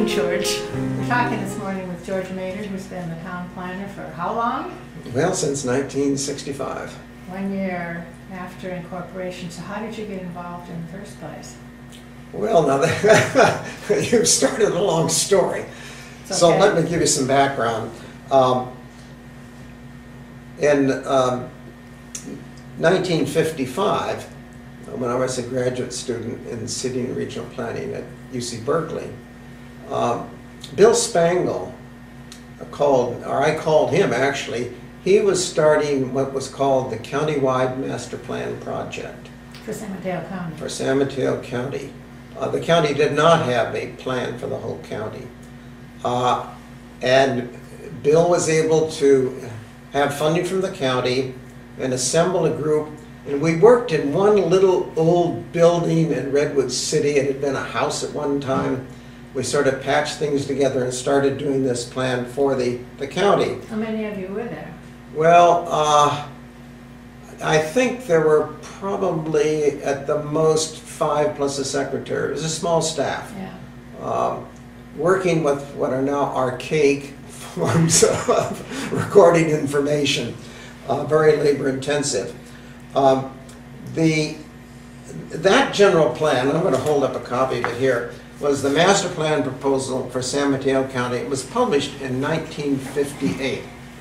morning, George. We're talking this morning with George Maynard, who's been the town planner for how long? Well, since 1965. 1 year after incorporation. So how did you get involved in the first place? Well, now that you've started a long story. Okay. So let me give you some background. In 1955, when I was a graduate student in city and regional planning at UC Berkeley, Bill Spangle I called him actually. He was starting what was called the Countywide Master Plan Project. For San Mateo County. For San Mateo County. The county did not have a plan for the whole county. And Bill was able to have funding from the county and assemble a group. And we worked in one little old building in Redwood City. It had been a house at one time. We sort of patched things together and started doing this plan for the county. How many of you were there? Well, I think there were probably at the most 5 plus a secretary. It was a small staff. Yeah. Working with what are now archaic forms of recording information, very labor intensive. That general plan, I'm going to hold up a copy of it here, was the master plan proposal for San Mateo County. It was published in 1958.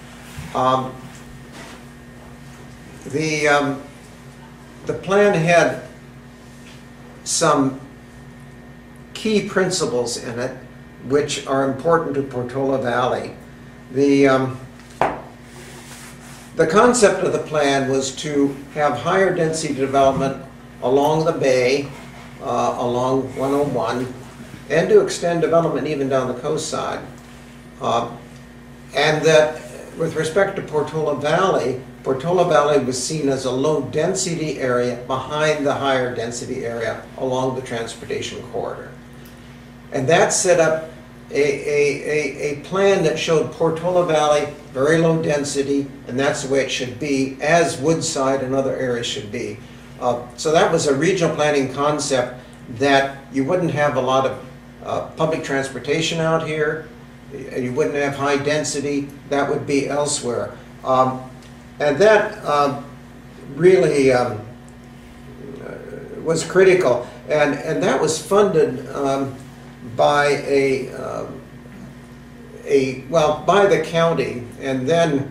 The plan had some key principles in it which are important to Portola Valley. The concept of the plan was to have higher density development along the bay, along 101, and to extend development even down the coast side. And that with respect to Portola Valley was seen as a low density area behind the higher density area along the transportation corridor. And that set up a plan that showed Portola Valley very low density, and that's the way it should be, as Woodside and other areas should be. So that was a regional planning concept that you wouldn't have a lot of public transportation out here, you wouldn't have high density, that would be elsewhere. And that really was critical, and that was funded by by the county, and then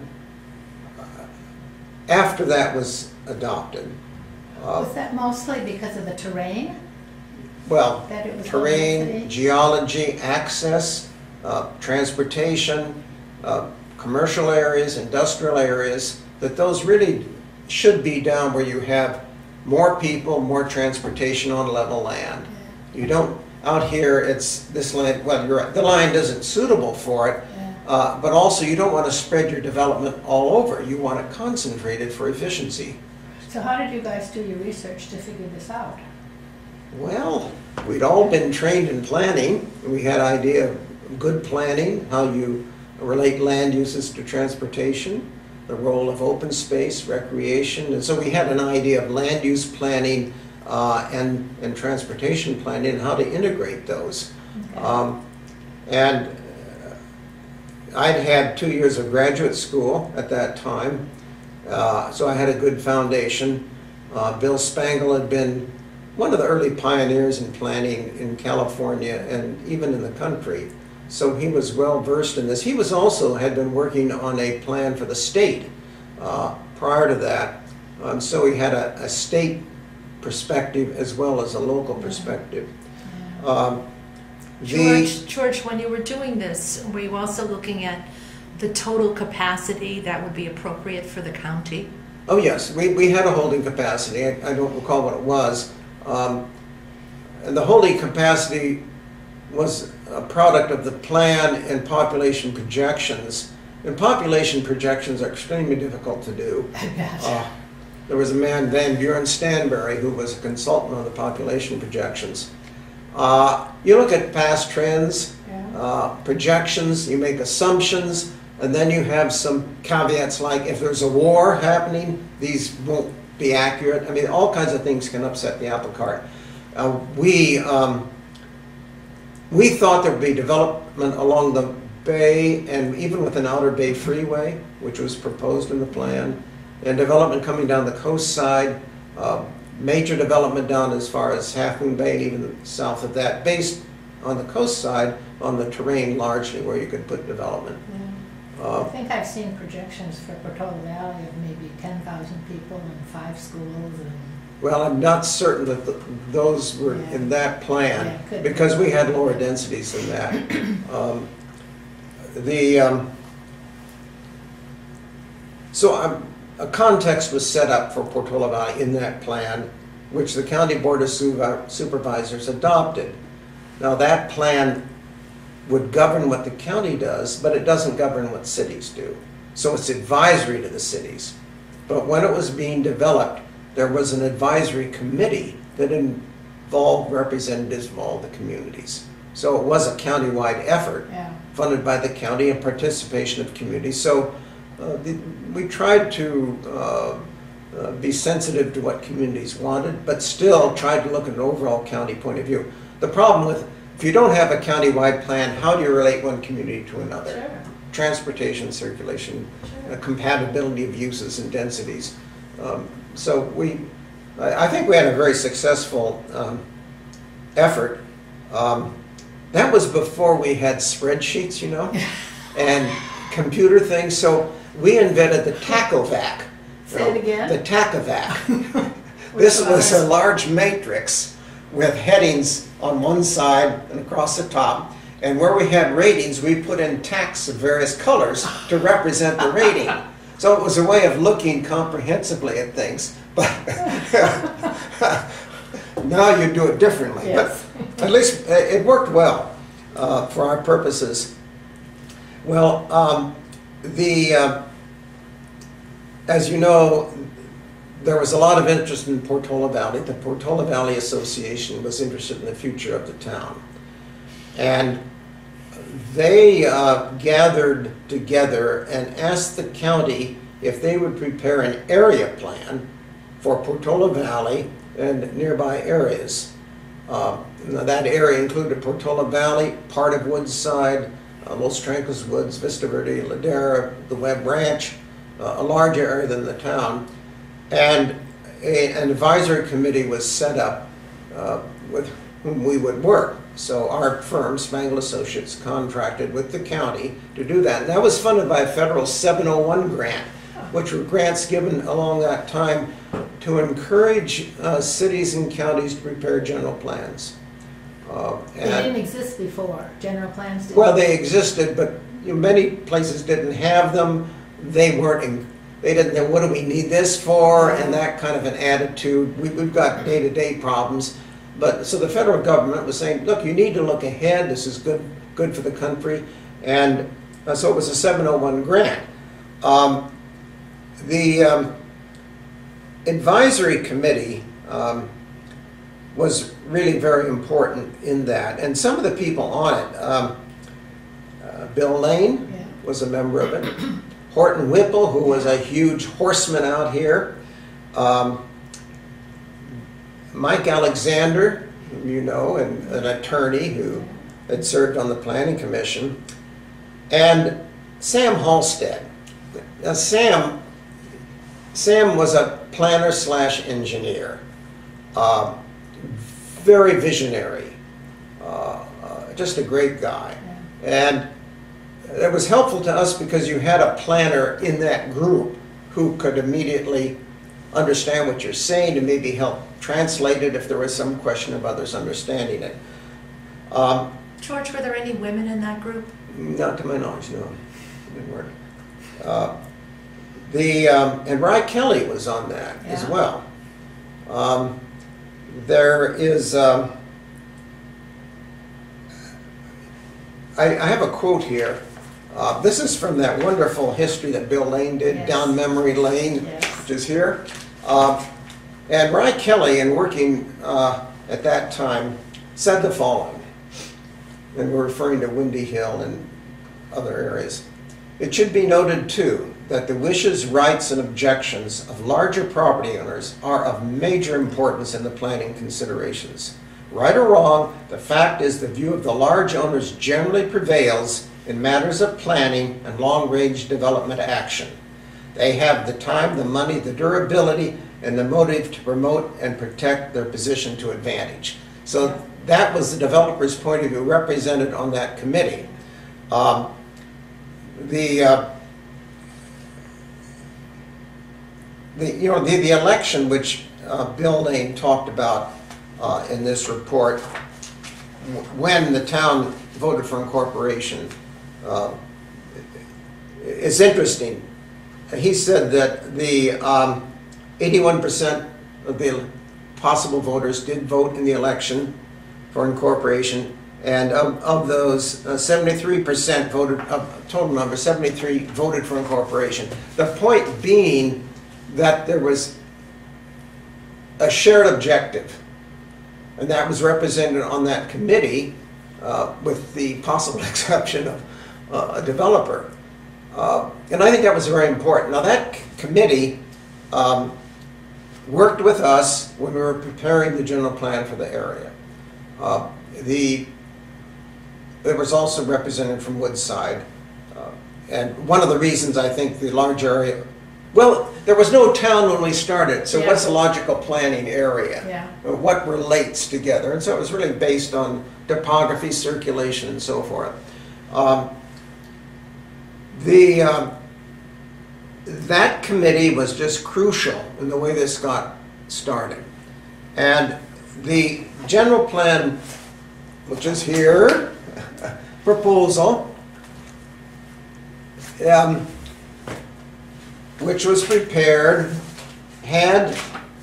after that was adopted. Was that mostly because of the terrain? Well, that it was terrain, geology, access, transportation, commercial areas, industrial areas, that those really should be down where you have more people, more transportation on level land. Yeah. You don't, out here it's this land, well you're right, the land isn't suitable for it, yeah. But also you don't want to spread your development all over. You want it concentrated for efficiency. So how did you guys do your research to figure this out? Well, we'd all been trained in planning. We had an idea of good planning, how you relate land uses to transportation, the role of open space, recreation, and so we had an idea of land use planning and transportation planning and how to integrate those. Okay. And I'd had 2 years of graduate school at that time, so I had a good foundation. Bill Spangle had been one of the early pioneers in planning in California and even in the country. So he was well versed in this. He was also had been working on a plan for the state prior to that. So he had a state perspective as well as a local perspective. George, when you were doing this, were you also looking at the total capacity that would be appropriate for the county? Oh yes, we had a holding capacity. I don't recall what it was. And the holding capacity was a product of the plan and population projections. And population projections are extremely difficult to do. There was a man, Van Buren Stanbury, who was a consultant on the population projections. You look at past trends, projections, you make assumptions, and then you have some caveats like if there's a war happening, these won't be accurate. I mean, all kinds of things can upset the apple cart. We We thought there would be development along the bay and even with an outer bay freeway, which was proposed in the plan, and development coming down the coast side, major development down as far as Half Moon Bay and even south of that, based on the coast side, on the terrain largely where you could put development. I think I've seen projections for Portola Valley of maybe 10,000 people and 5 schools. And well, I'm not certain that those were in that plan, because we had lower densities than that. A context was set up for Portola Valley in that plan, which the County Board of Supervisors adopted. Now that plan would govern what the county does, but it doesn't govern what cities do. So it's advisory to the cities. But when it was being developed, there was an advisory committee that involved representatives from all the communities. So it was a county-wide effort funded by the county and participation of communities. So we tried to be sensitive to what communities wanted, but still tried to look at an overall county point of view. The problem with, if you don't have a county-wide plan, how do you relate one community to another? Sure. Transportation, circulation, compatibility of uses and densities. I think we had a very successful effort. That was before we had spreadsheets, you know, and computer things. So we invented the tachovac. Say it again. The tachovac. This was a large matrix with headings on one side and across the top. And where we had ratings, we put in tacks of various colors to represent the rating. So it was a way of looking comprehensively at things. But now you do it differently. Yes. But at least it worked well for our purposes. Well, as you know, there was a lot of interest in Portola Valley. The Portola Valley Association was interested in the future of the town. And they gathered together and asked the county if they would prepare an area plan for Portola Valley and nearby areas. That area included Portola Valley, part of Woodside, Los Trancos Woods, Vista Verde, Ladera, the Webb Ranch, a larger area than the town. And an advisory committee was set up with whom we would work. So our firm, Spangle Associates, contracted with the county to do that. And that was funded by a federal 701 grant, which were grants given along that time to encourage cities and counties to prepare general plans. They didn't exist before, general plans didn't? Well, they existed, but many places didn't have them. They didn't know, what do we need this for, and that kind of an attitude. We've got day-to-day problems. But so the federal government was saying, look, you need to look ahead. This is good for the country. And so it was a 701 grant. The advisory committee was really very important in that. And some of the people on it, Bill Lane was a member of it. Horton Whipple, who was a huge horseman out here. Mike Alexander, whom you know, and an attorney who had served on the Planning Commission, and Sam Halstead. Now Sam was a planner / engineer, very visionary, just a great guy. And it was helpful to us because you had a planner in that group who could immediately understand what you're saying and maybe help translate it if there was some question of others understanding it. George, were there any women in that group? Not to my knowledge, no. They weren't. And Rye Kelly was on that as well. There is, I have a quote here. This is from that wonderful history that Bill Lane did, down memory lane, which is here. And Rye Kelly, in working at that time, said the following, and we're referring to Windy Hill and other areas. It should be noted, too, that the wishes, rights, and objections of larger property owners are of major importance in the planning considerations. Right or wrong, the fact is the view of the large owners generally prevails in matters of planning and long-range development action. They have the time, the money, the durability, and the motive to promote and protect their position to advantage. So that was the developer's point of view represented on that committee. The election, which Bill Lane talked about in this report, when the town voted for incorporation, is interesting. He said that the 81% of the possible voters did vote in the election for incorporation, and of those, 73% voted, of total number, 73 voted for incorporation. The point being that there was a shared objective, and that was represented on that committee, with the possible exception of a developer. And I think that was very important. Now that committee worked with us when we were preparing the general plan for the area. There was also representative from Woodside, and one of the reasons I think the large area, well, there was no town when we started, so what's the logical planning area? Yeah. What relates together? And so it was really based on topography, circulation, and so forth. That committee was just crucial in the way this got started. And the general plan, which is here, proposal, which was prepared, had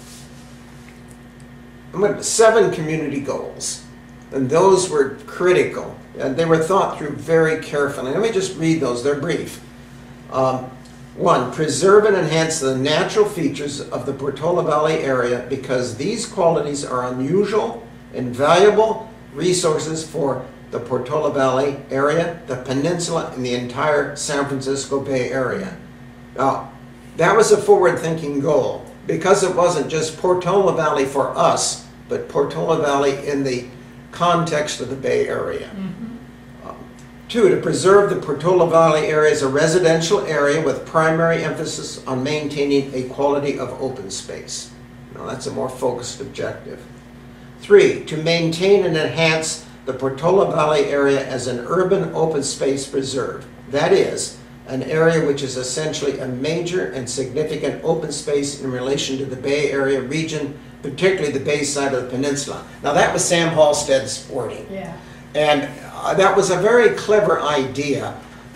7 community goals, and those were critical, and they were thought through very carefully. Let me just read those, they're brief. 1, preserve and enhance the natural features of the Portola Valley area because these qualities are unusual and valuable resources for the Portola Valley area, the peninsula, and the entire San Francisco Bay Area. Now, that was a forward-thinking goal because it wasn't just Portola Valley for us, but Portola Valley in the context of the Bay Area. 2, to preserve the Portola Valley area as a residential area with primary emphasis on maintaining a quality of open space. Now, that's a more focused objective. 3, to maintain and enhance the Portola Valley area as an urban open space preserve. That is, an area which is essentially a major and significant open space in relation to the Bay Area region, particularly the bay side of the peninsula. Now that was Sam Halstead's wording. Yeah. And that was a very clever idea.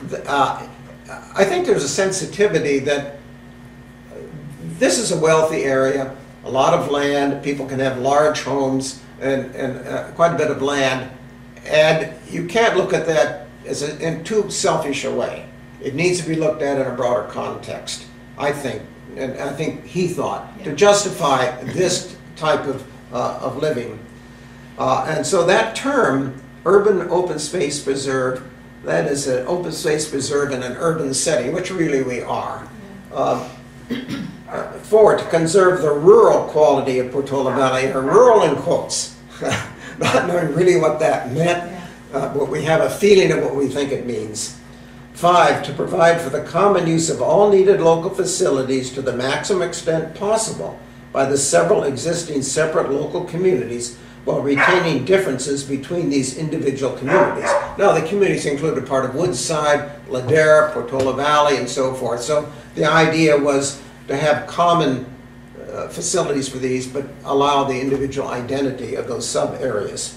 I think there's a sensitivity that this is a wealthy area, a lot of land, people can have large homes and quite a bit of land, and you can't look at that as in too selfish a way. It needs to be looked at in a broader context, I think, and I think he thought, to justify this type of living. And so that term, urban open space preserve, that is an open space preserve in an urban setting, which really we are. 4, to conserve the rural quality of Portola Valley, or rural in quotes, not knowing really what that meant, but we have a feeling of what we think it means. 5, to provide for the common use of all needed local facilities to the maximum extent possible by the several existing separate local communities while retaining differences between these individual communities. Now, the communities included part of Woodside, Ladera, Portola Valley, and so forth. So the idea was to have common facilities for these, but allow the individual identity of those sub-areas.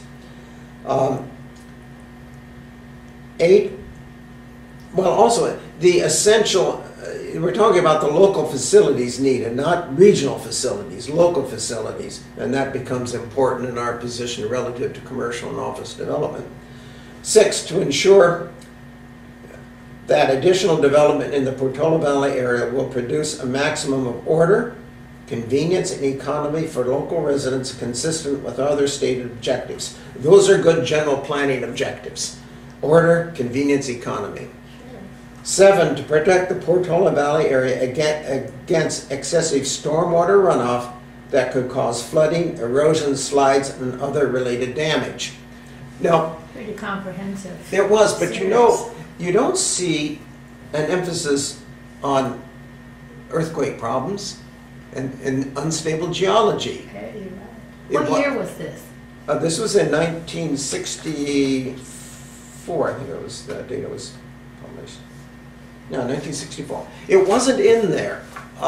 8, well, also the essential, we're talking about the local facilities needed, not regional facilities, local facilities, and that becomes important in our position relative to commercial and office development. 6, to ensure that additional development in the Portola Valley area will produce a maximum of order, convenience, and economy for local residents consistent with other stated objectives. Those are good general planning objectives. Order, convenience, economy. 7, to protect the Portola Valley area against excessive stormwater runoff that could cause flooding, erosion, slides, and other related damage. Now, Pretty comprehensive. there was, but you know, Serious. you don't see an emphasis on earthquake problems and unstable geology. Okay, you're It right. wa- What year was this? This was in 1964, I think it was, the date it was published. No, 1964. It wasn't in there.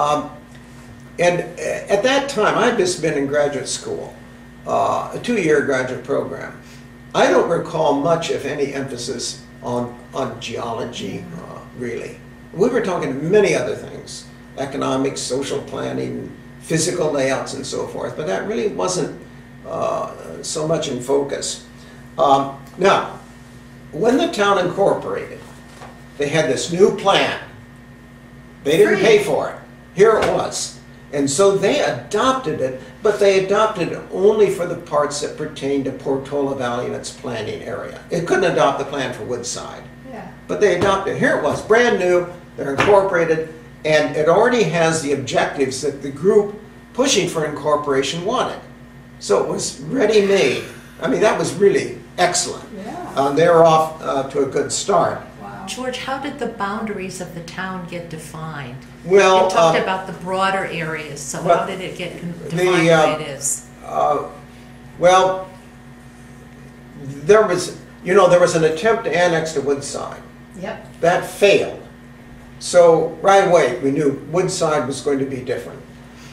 And at that time, I'd just been in graduate school, a 2-year graduate program. I don't recall much, if any, emphasis on geology, really. We were talking many other things, economics, social planning, physical layouts, and so forth, but that really wasn't so much in focus. Now, when the town incorporated, they had this new plan. They didn't pay for it. Here it was. And so they adopted it, but they adopted it only for the parts that pertain to Portola Valley and its planning area. It couldn't adopt the plan for Woodside. Yeah. But they adopted it. Here it was, brand new, they're incorporated, and it already has the objectives that the group pushing for incorporation wanted. So it was ready-made. I mean, that was really excellent. Yeah. They were off to a good start. Wow. George, how did the boundaries of the town get defined? Well, You talked about the broader areas, so well, how did it get defined the, the way it is? well, there was an attempt to annex to Woodside. Yep. That failed. So right away, we knew Woodside was going to be different.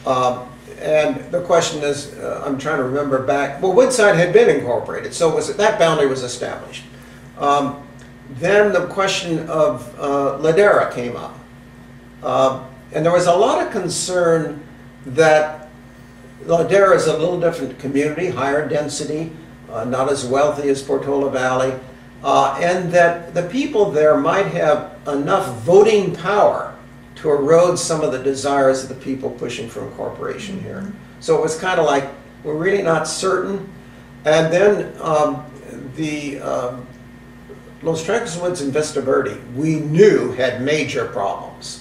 And the question is, I'm trying to remember back, well, Woodside had been incorporated, so that boundary was established. Then the question of Ladera came up. And there was a lot of concern that Ladera is a little different community, higher density, not as wealthy as Portola Valley, and that the people there might have enough voting power to erode some of the desires of the people pushing for incorporation here. So it was kind of like, we're really not certain. And then the Los Trancas Woods and Vista Verde, we knew had major problems.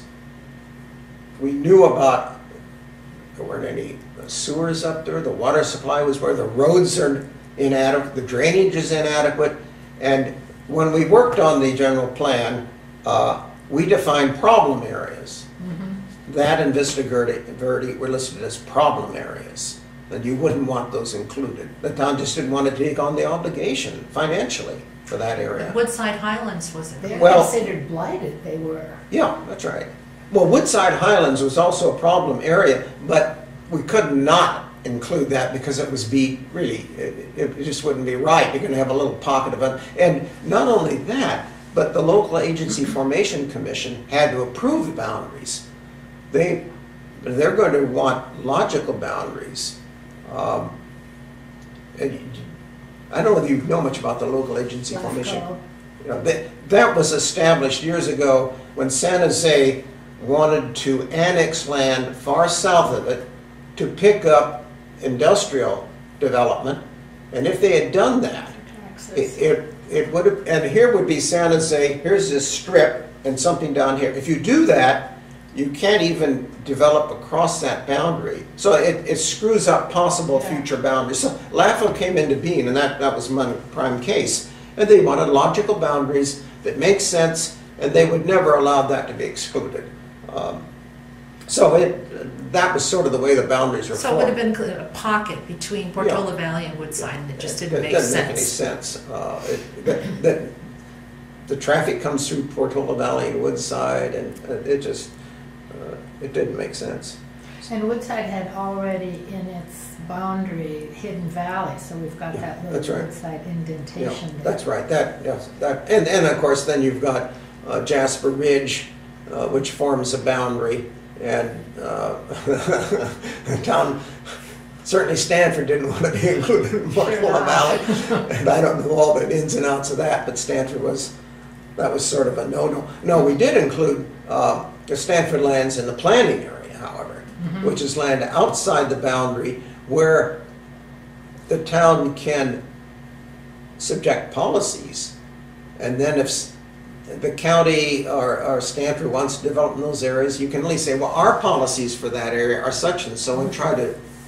We knew about, there weren't any sewers up there, the water supply was where, the roads are inadequate, the drainage is inadequate, and when we worked on the general plan, we defined problem areas. That and Vista Verde were listed as problem areas, and you wouldn't want those included. The town just didn't want to take on the obligation financially for that area. Woodside Highlands was it? They're Well- considered blighted, they were. Yeah, that's right. Well, Woodside Highlands was also a problem area, but we could not include that because it was it just wouldn't be right. You're going to have a little pocket of it. And not only that, but the local agency formation commission had to approve the boundaries. They're going to want logical boundaries. And I don't know if you know much about the local agency formation. Lefko. You know, that was established years ago when San Jose wanted to annex land far south of it to pick up industrial development. And if they had done that, Taxes. it would have, and here would be San Jose, here's this strip and something down here. If you do that, you can't even develop across that boundary. So it screws up possible future boundaries. So LAFO came into being, and that was my prime case. And they wanted logical boundaries that make sense, and they would never allow that to be excluded. That was sort of the way the boundaries were So formed. it would have been a pocket between Portola Valley and Woodside, and it just didn't make doesn't sense. make any sense. The traffic comes through Portola Valley and Woodside, and it didn't make sense. And Woodside had already in its boundary Hidden Valley, so we've got that that's little right. Woodside Yeah, indentation there. that's right. And of course then you've got Jasper Ridge, which forms a boundary, and the town, certainly Stanford didn't want to be included in Portola Valley, and I don't know all the ins and outs of that, but Stanford was sort of a no-no. No, we did include the Stanford lands in the planning area, however, which is land outside the boundary where the town can subject policies, and then if the county or Stanford wants to develop in those areas, you can at least say, well, our policies for that area are such and so, and try to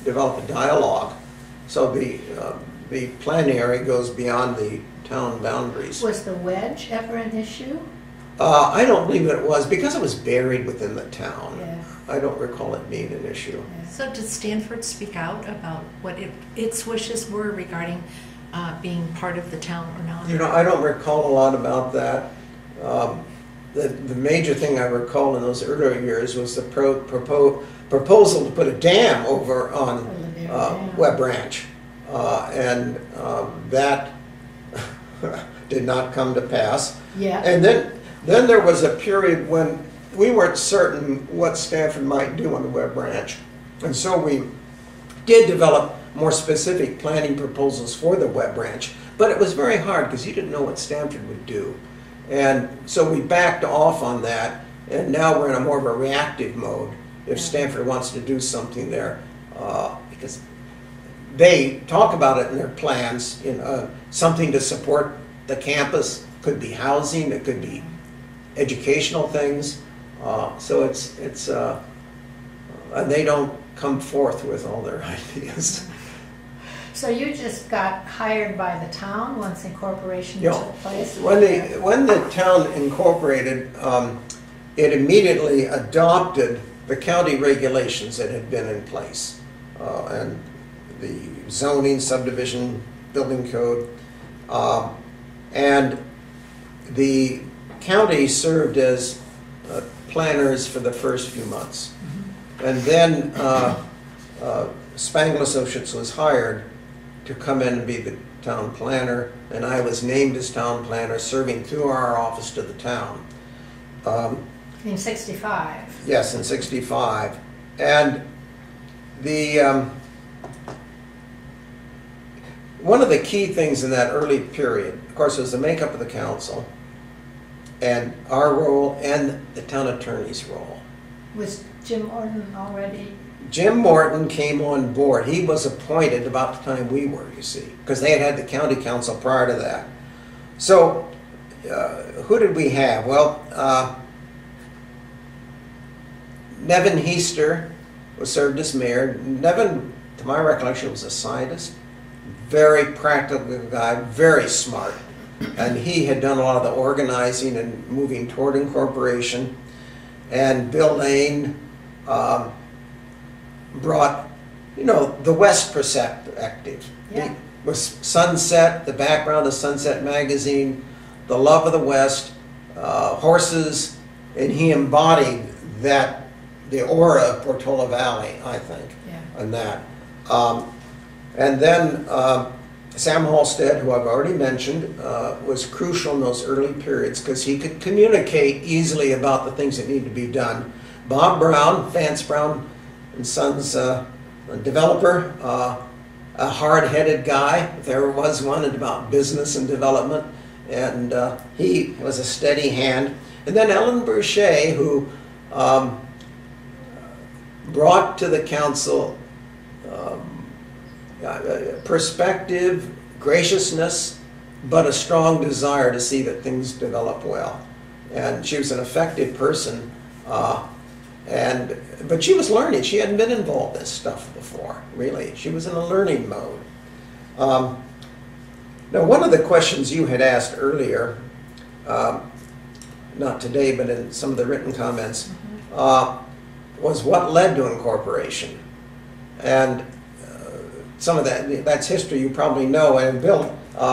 develop a dialogue. So the planning area goes beyond the town boundaries. Was the wedge ever an issue? I don't believe that it was, because it was buried within the town. Yeah. I don't recall it being an issue. Yeah. So did Stanford speak out about what its wishes were regarding being part of the town or not? You know, I don't recall a lot about that. The major thing I recall in those earlier years was the proposal to put a dam over on Web Branch. And that did not come to pass. Yeah. And then there was a period when we weren't certain what Stanford might do on the Web Branch. And so we did develop more specific planning proposals for the Web Branch. But it was very hard because you didn't know what Stanford would do. And so we backed off on that, and now we're in a more of a reactive mode if Stanford wants to do something there, because they talk about it in their plans, something to support the campus. Could be housing, it could be educational things. So and they don't come forth with all their ideas. So you just got hired by the town once incorporation took place? When the town incorporated, it immediately adopted the county regulations that had been in place, and the zoning, subdivision, building code, and the county served as planners for the first few months. Mm-hmm. And then Spangle Associates was hired to come in and be the town planner, and I was named as town planner, serving through our office to the town. In 65? Yes, in 65. And the one of the key things in that early period, of course, was the makeup of the council, and our role, and the town attorney's role. Was Jim Morton already? Jim Morton came on board. He was appointed about the time we were, you see, because they had the county council prior to that. So who did we have? Well, Nevin Heister was served as mayor. Nevin, to my recollection, was a scientist, very practical guy, very smart. And he had done a lot of the organizing and moving toward incorporation. And Bill Lane brought, the West perspective. Yeah. He was Sunset, the background of Sunset magazine, the love of the West, horses, and he embodied the aura of Portola Valley, I think, and that. And then Sam Halstead, who I've already mentioned, was crucial in those early periods because he could communicate easily about the things that need to be done. Bob Brown, Vance Brown and Sons developer, a hard-headed guy, if there ever was one, about business and development, and he was a steady hand. And then Ellen Boucher, who brought to the council perspective, graciousness, but a strong desire to see that things develop well. And she was an effective person, but she was learning. She hadn't been involved in this stuff before, really. She was in a learning mode. Now, one of the questions you had asked earlier, not today, but in some of the written comments, was what led to incorporation. And some of that's history you probably know, and Bill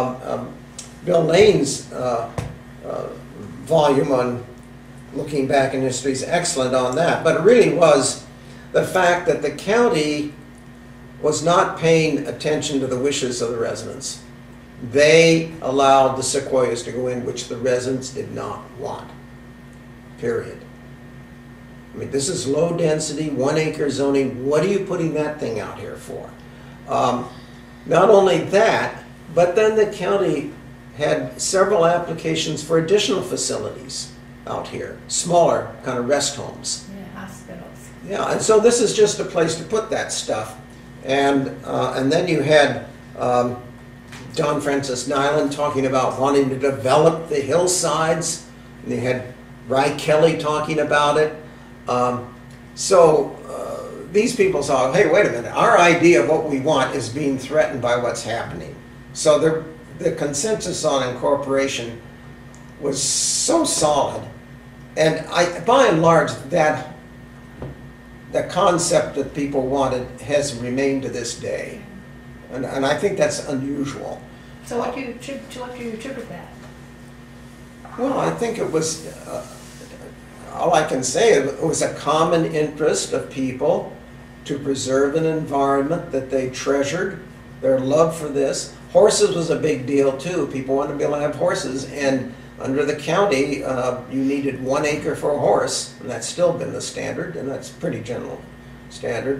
Lane's volume on looking back in history is excellent on that, but it really was the fact that the county was not paying attention to the wishes of the residents. They allowed the sequoias to go in, which the residents did not want, period. I mean, this is low density, 1 acre zoning. What are you putting that thing out here for? Not only that, but then the county had several applications for additional facilities out here, smaller kind of rest homes. Yeah, hospitals. Yeah, and so this is just a place to put that stuff. And then you had John Francis Nyland talking about wanting to develop the hillsides, and you had Ry Kelly talking about it. So these people saw, hey, wait a minute, our idea of what we want is being threatened by what's happening. So the consensus on incorporation was so solid, and by and large, the concept that people wanted has remained to this day, and I think that's unusual. So what do you attribute that? Well, I think it was, all I can say, it was a common interest of people to preserve an environment that they treasured, their love for this. Horses was a big deal too. People wanted to be able to have horses, and under the county, you needed 1 acre for a horse, and that's still been the standard, and that's pretty general standard.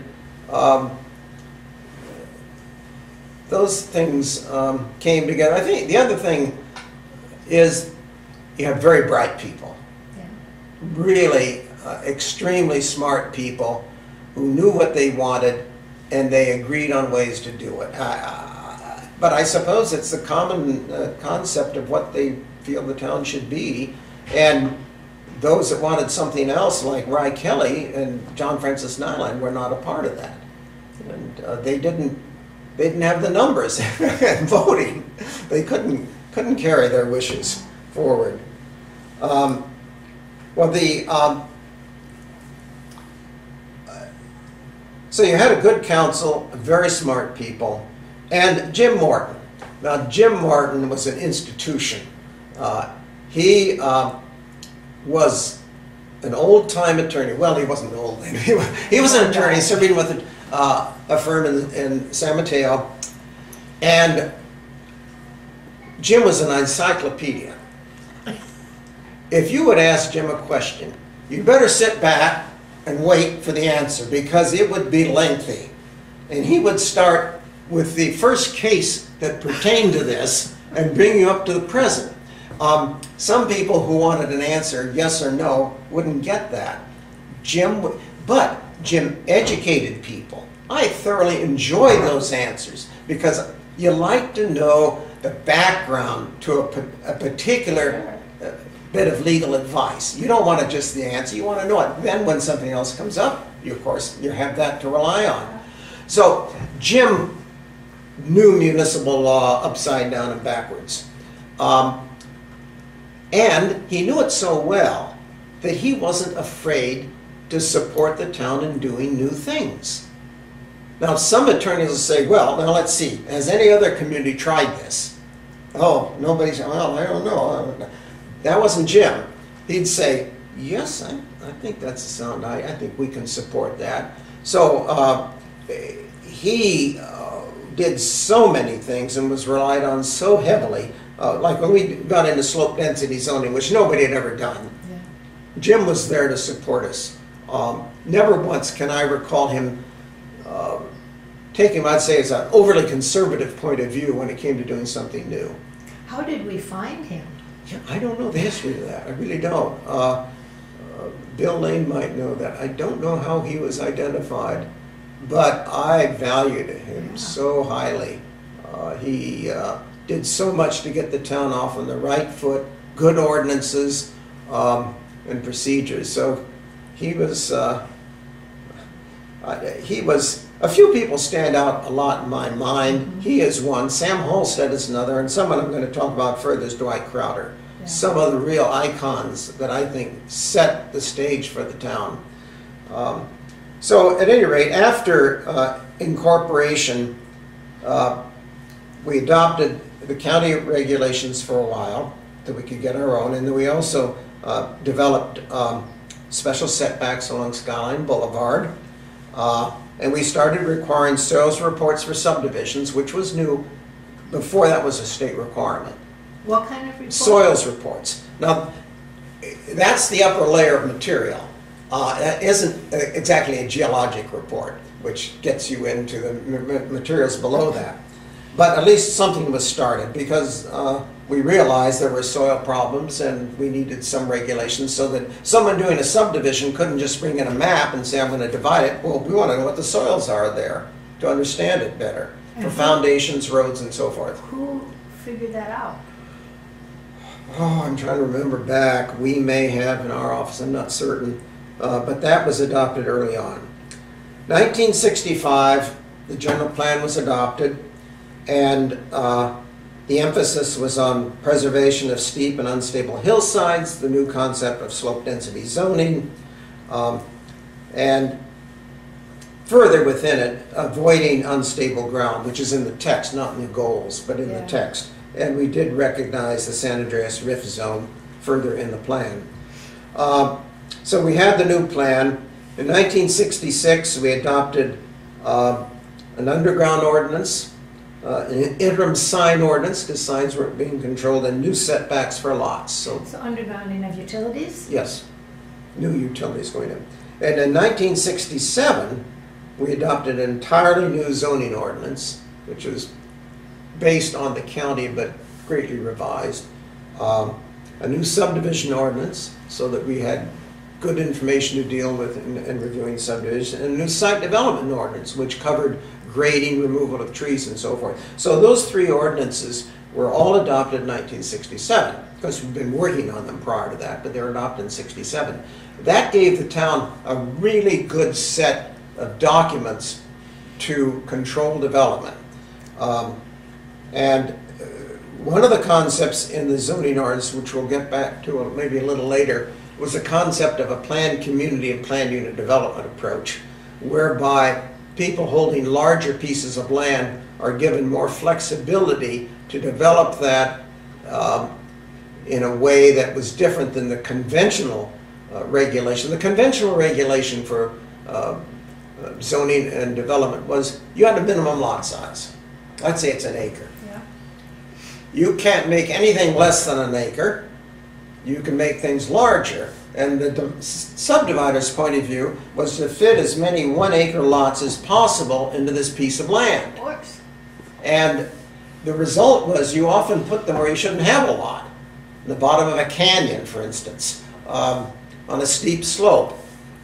Those things came together. I think the other thing is you have very bright people, really extremely smart people who knew what they wanted, and they agreed on ways to do it. But I suppose it's the common concept of what they feel the town should be, and those that wanted something else, like Rye Kelly and John Francis Nyland, were not a part of that, and they didn't have the numbers voting. They couldn't carry their wishes forward. So you had a good council, very smart people, and Jim Morton. Now, Jim Morton was an institution. He was an old-time attorney. Well, he wasn't old then. He was an attorney serving with a firm in San Mateo. And Jim was an encyclopedia. If you would ask Jim a question, you better sit back and wait for the answer, because it would be lengthy. And he would start with the first case that pertained to this and bring you up to the present. Some people who wanted an answer, yes or no, wouldn't get that. But Jim educated people. I thoroughly enjoyed those answers, because you like to know the background to a particular bit of legal advice. You don't want to just the answer, you want to know it. Then when something else comes up, of course, you have that to rely on. So Jim knew municipal law upside down and backwards. And he knew it so well that he wasn't afraid to support the town in doing new things. Now, some attorneys will say, well, now let's see, has any other community tried this? Oh, nobody's, well, I don't know. That wasn't Jim. He'd say, yes, I think that's a sound idea. I think we can support that. So he did so many things and was relied on so heavily. Like when we got into slope density zoning, which nobody had ever done, Jim was there to support us. Never once can I recall him taking, I'd say, as an overly conservative point of view when it came to doing something new. How did we find him? Yeah, I don't know the history of that. I really don't. Bill Lane might know that. I don't know how he was identified, but I valued him so highly. He did so much to get the town off on the right foot, good ordinances and procedures. So he was, a few people stand out a lot in my mind. He is one. Sam Halstead is another, and someone I'm going to talk about further is Dwight Crowder. Yeah. Some of the real icons that I think set the stage for the town. So at any rate, after incorporation, we adopted the county regulations for a while that we could get our own, and then we also developed special setbacks along Skyline Boulevard. And we started requiring soils reports for subdivisions, which was new. Before that was a state requirement. What kind of reports? Soils reports. Now, that's the upper layer of material. That isn't exactly a geologic report, which gets you into the materials below that. But at least something was started, because we realized there were soil problems and we needed some regulations so that someone doing a subdivision couldn't just bring in a map and say, I'm going to divide it. Well, we want to know what the soils are there to understand it better, for foundations, roads, and so forth. Who figured that out? Oh, I'm trying to remember back. We may have in our office, I'm not certain. But that was adopted early on. 1965, the general plan was adopted, and the emphasis was on preservation of steep and unstable hillsides, the new concept of slope density zoning, and further within it, avoiding unstable ground, which is in the text, not in the goals, but in the text. And we did recognize the San Andreas Rift Zone further in the plan. So we had the new plan. In 1966, we adopted an underground ordinance, an interim sign ordinance, because signs weren't being controlled, and new setbacks for lots. So undergrounding of utilities? Yes, new utilities going in. And in 1967, we adopted an entirely new zoning ordinance, which was based on the county but greatly revised. A new subdivision ordinance, so that we had good information to deal with in reviewing subdivision, and a new site development ordinance, which covered grading, removal of trees, and so forth. So those three ordinances were all adopted in 1967. Of course, we've been working on them prior to that, but they were adopted in 67. That gave the town a really good set of documents to control development. And one of the concepts in the zoning ordinance, which we'll get back to maybe a little later, was the concept of a planned community and planned unit development approach, whereby people holding larger pieces of land are given more flexibility to develop that in a way that was different than the conventional regulation. The conventional regulation for zoning and development was you had a minimum lot size. I'd say it's an acre. Yeah. You can't make anything less than an acre. You can make things larger. And the subdivider's point of view was to fit as many 1 acre lots as possible into this piece of land. Of course. And the result was you often put them where you shouldn't have a lot. In the bottom of a canyon, for instance, on a steep slope.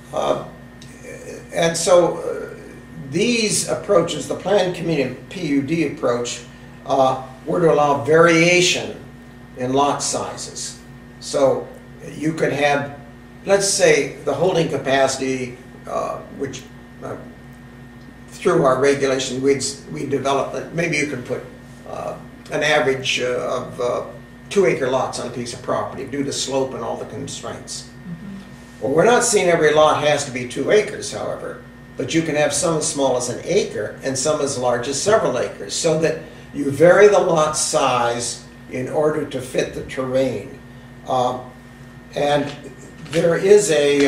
And so these approaches, the planned community PUD approach, were to allow variation in lot sizes. So you could have, let's say, the holding capacity, which through our regulation we developed, maybe you could put an average of 2 acre lots on a piece of property due to slope and all the constraints. Well, we're not saying every lot has to be 2 acres, however, but you can have some as small as an acre and some as large as several acres, so that you vary the lot size in order to fit the terrain. And there is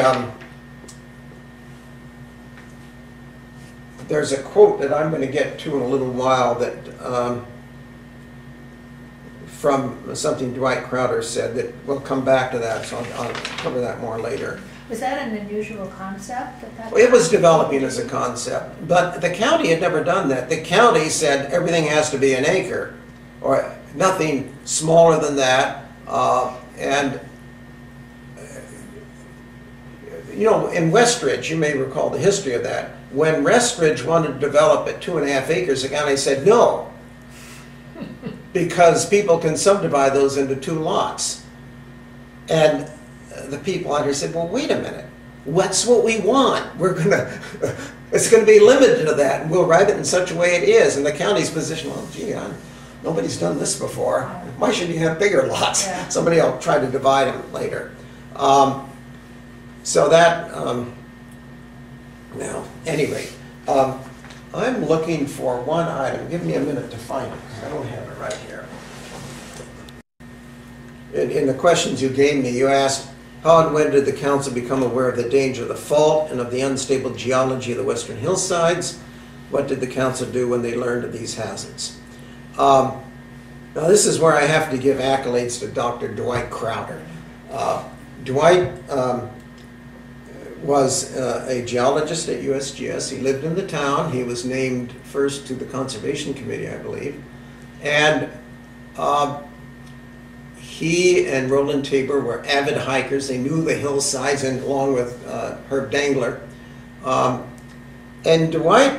there's a quote that I'm going to get to in a little while that from something Dwight Crowder said that we'll come back to that, so I'll cover that more later. Was that an unusual concept? It was developing as a concept, but the county had never done that. The county said everything has to be an acre, or nothing smaller than that, and you know, in Westridge, you may recall the history of that. When Westridge wanted to develop at 2.5 acres, the county said no, because people can subdivide those into 2 lots. And the people out here said, well, wait a minute, what's what we want? We're gonna, it's gonna be limited to that, and we'll write it in such a way it is. And the county's position, well, gee, nobody's done this before. Why should you have bigger lots? Yeah. Somebody will try to divide them later. So that, now, anyway, I'm looking for one item. Give me a minute to find it, because I don't have it right here. In the questions you gave me, you asked, how and when did the council become aware of the danger of the fault and of the unstable geology of the western hillsides? What did the council do when they learned of these hazards? Now, this is where I have to give accolades to Dr. Dwight Crowder. Dwight was a geologist at USGS. He lived in the town. He was named first to the Conservation Committee, I believe. And he and Roland Tabor were avid hikers. They knew the hillsides, and along with Herb Dangler. And Dwight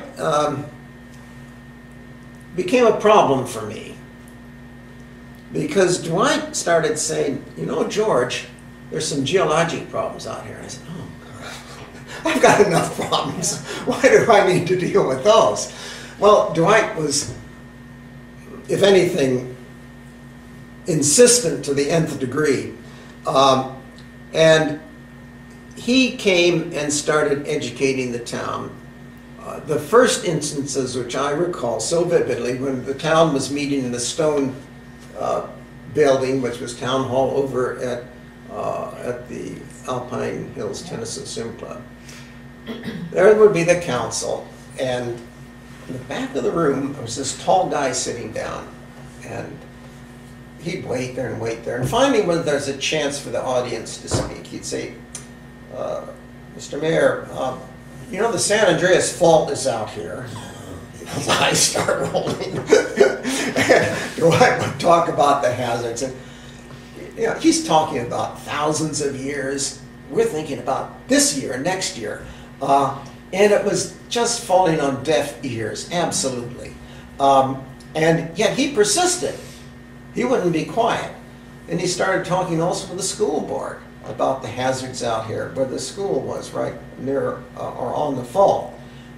became a problem for me, because Dwight started saying, you know, George, there's some geologic problems out here. I said, oh, I've got enough problems. Why do I need to deal with those? Well, Dwight was, if anything, insistent to the nth degree. And he came and started educating the town. The first instances, which I recall so vividly, when the town was meeting in the stone building, which was town hall over at the Alpine Hills Tennis and Swim Club. There would be the council, and in the back of the room there was this tall guy sitting down, and he'd wait there and wait there, and finally when there's a chance for the audience to speak, he'd say, Mr. Mayor, you know the San Andreas Fault is out here. His eyes start rolling. And Dwight would talk about the hazards, and you know, he's talking about thousands of years. We're thinking about this year, next year. And it was just falling on deaf ears, absolutely. And yet he persisted. He wouldn't be quiet. And he started talking also to the school board about the hazards out here, where the school was, right near or on the fault.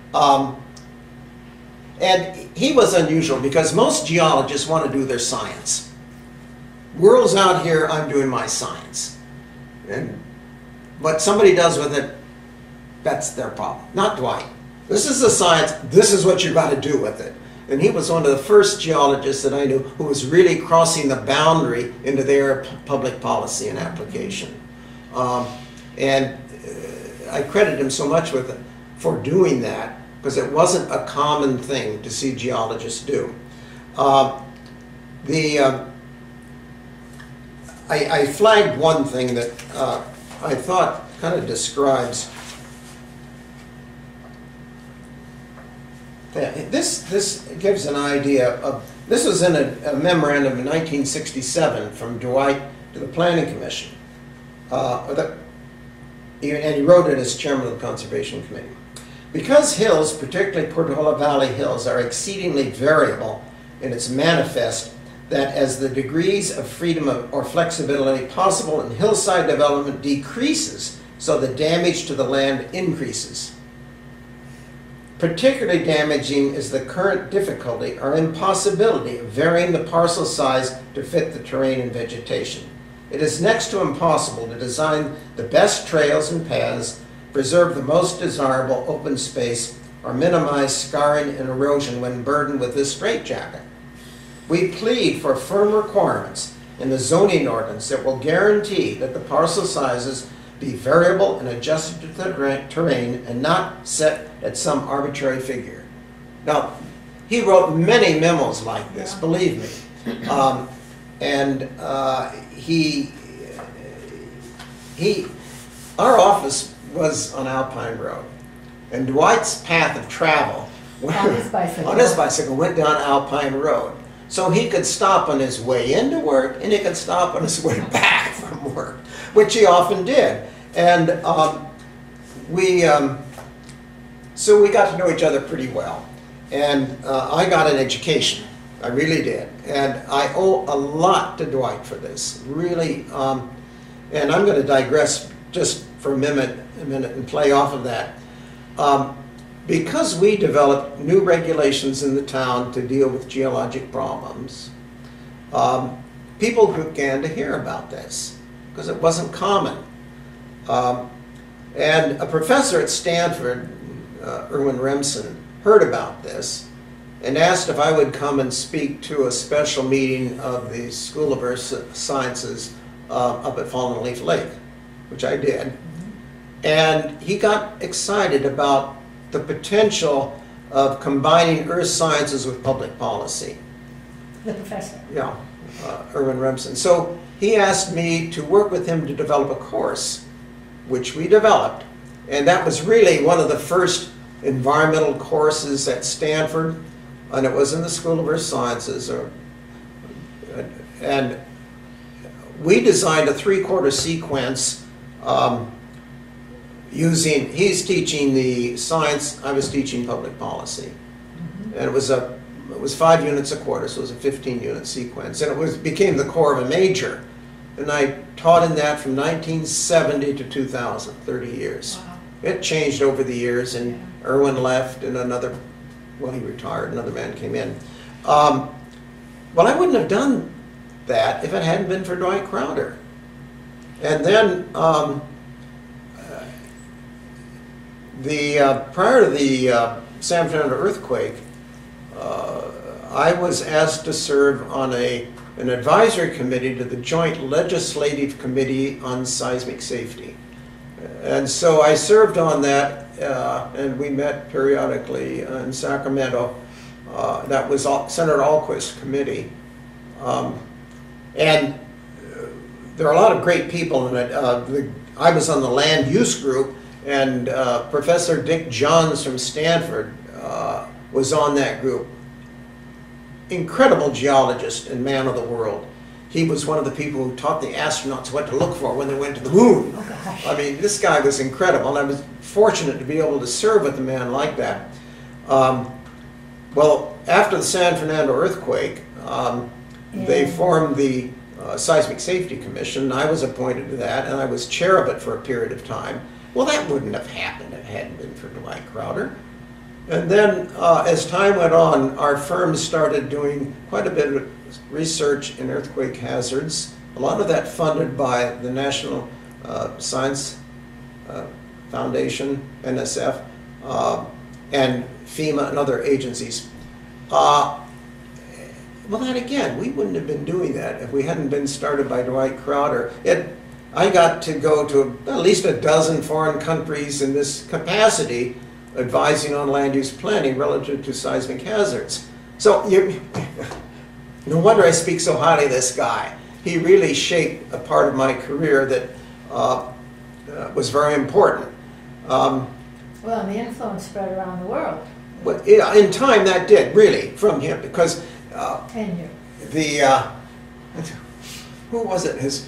And he was unusual because most geologists want to do their science. World's out here, I'm doing my science. And what somebody does with it, that's their problem, not Dwight. This is the science, this is what you've got to do with it. And he was one of the first geologists that I knew who was really crossing the boundary into their public policy and application. And I credit him so much with it for doing that, because it wasn't a common thing to see geologists do. I flagged one thing that I thought kind of describes. This gives an idea of, this was in a memorandum in 1967 from Dwight to the Planning Commission. And he wrote it as chairman of the Conservation Committee. Because hills, particularly Portola Valley hills, are exceedingly variable in its manifest, that as the degrees of freedom or flexibility possible in hillside development decreases, so the damage to the land increases. Particularly damaging is the current difficulty or impossibility of varying the parcel size to fit the terrain and vegetation. It is next to impossible to design the best trails and paths, preserve the most desirable open space, or minimize scarring and erosion when burdened with this straitjacket. We plead for firm requirements in the zoning ordinance that will guarantee that the parcel sizes be variable and adjusted to the terrain and not set at some arbitrary figure. Now, he wrote many memos like this, believe me. Our office was on Alpine Road, and Dwight's path of travel On his bicycle. on his bicycle went down Alpine Road. So he could stop on his way into work, and he could stop on his way back from work, which he often did. And so we got to know each other pretty well. And I got an education. I really did. And I owe a lot to Dwight for this, really. And I'm going to digress just for a minute and play off of that. Because we developed new regulations in the town to deal with geologic problems, people began to hear about this because it wasn't common. And a professor at Stanford, Erwin Remsen, heard about this and asked if I would come and speak to a special meeting of the School of Earth Sciences up at Fallen Leaf Lake, which I did. And he got excited about the potential of combining earth sciences with public policy. The professor. Yeah, Erwin Remsen. So he asked me to work with him to develop a course, which we developed. And that was really one of the first environmental courses at Stanford, and it was in the School of Earth Sciences. And we designed a 3/4 sequence using, he's teaching the science, I was teaching public policy. And it was 5 units a quarter, so it was a 15-unit sequence. And it became the core of a major. And I taught in that from 1970 to 2000, 30 years. Wow. It changed over the years, and Irwin left, and he retired, another man came in. Well, I wouldn't have done that if it hadn't been for Dwight Crowder. And then, prior to the San Fernando earthquake, I was asked to serve on an advisory committee to the Joint Legislative Committee on Seismic Safety. And so I served on that, and we met periodically in Sacramento. That was Senator Alquist's committee. And there are a lot of great people in it. I was on the land use group, and Professor Dick Johns from Stanford was on that group. Incredible geologist and man of the world. He was one of the people who taught the astronauts what to look for when they went to the moon. Oh, gosh. I mean, this guy was incredible, and I was fortunate to be able to serve with a man like that. Well, after the San Fernando earthquake, they formed the Seismic Safety Commission, and I was appointed to that, and I was chair of it for a period of time. Well, that wouldn't have happened if it hadn't been for Dwight Crowder. And then, as time went on, our firm started doing quite a bit of research in earthquake hazards, a lot of that funded by the National Science Foundation, NSF, and FEMA and other agencies. Well, then again, we wouldn't have been doing that if we hadn't been started by Dwight Crowder. I got to go to at least a dozen foreign countries in this capacity, advising on land use planning relative to seismic hazards. So no wonder I speak so highly of this guy. He really shaped a part of my career that was very important. Well, and the influence spread around the world. Well, yeah, in time that did, really, from him, because And you. who was it?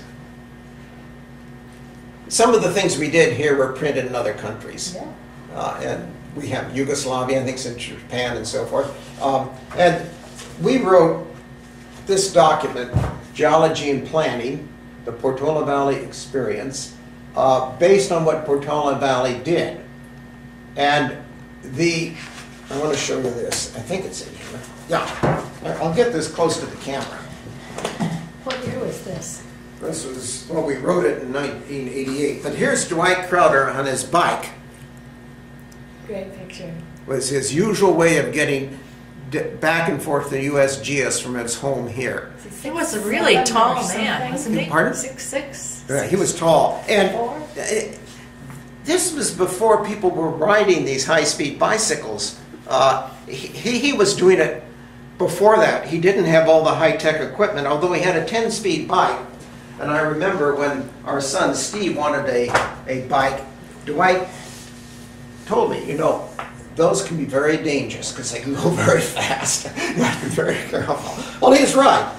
Some of the things we did here were printed in other countries. Yeah. And we have Yugoslavia, I think, in Japan and so forth. And we wrote this document, Geology and Planning, the Portola Valley Experience, based on what Portola Valley did. And I want to show you this. I think it's in here. Yeah, I'll get this close to the camera. What year was this? This was, well, we wrote it in 1988. But here's Dwight Crowder on his bike. Great picture. It was his usual way of getting back and forth to USGS from his home here. He was a really tall man, wasn't he? Pardon? 6'6". Yeah, he was tall. And Four? this was before people were riding these high-speed bicycles. He was doing it before that. He didn't have all the high-tech equipment, although he had a 10-speed bike. And I remember when our son Steve wanted a bike, Dwight told me, you know, those can be very dangerous because they can go very fast. You have to be very careful. Well, he's right.